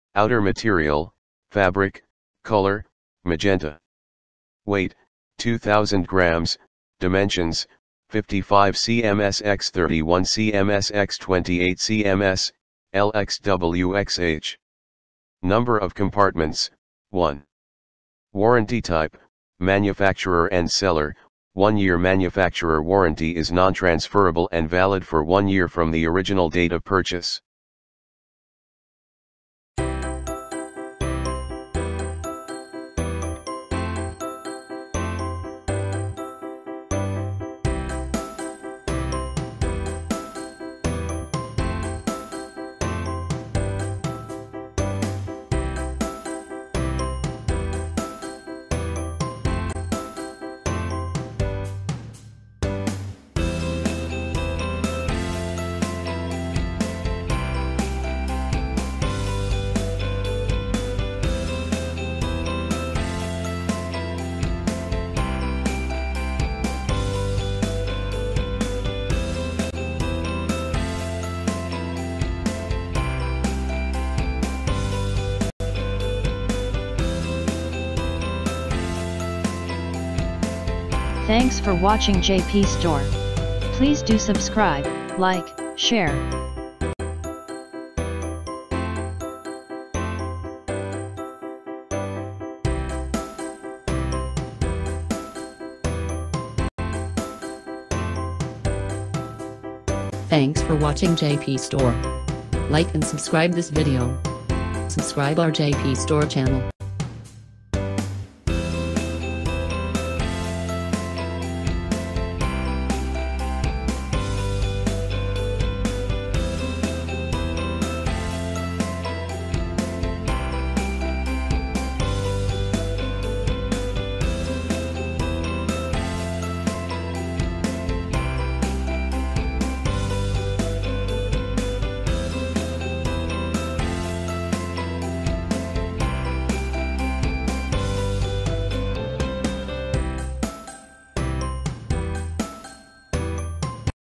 Outer material, fabric, color, magenta. Weight, 2000 grams, dimensions, 55 cms x 31 cms x 28 cms, LXWXH. Number of compartments, 1. Warranty type, manufacturer and seller. 1-year manufacturer warranty is non-transferable and valid for 1 year from the original date of purchase. Thanks for watching JP Store. Please do subscribe, like, share. Thanks for watching JP Store. Like and subscribe this video. Subscribe our JP Store channel.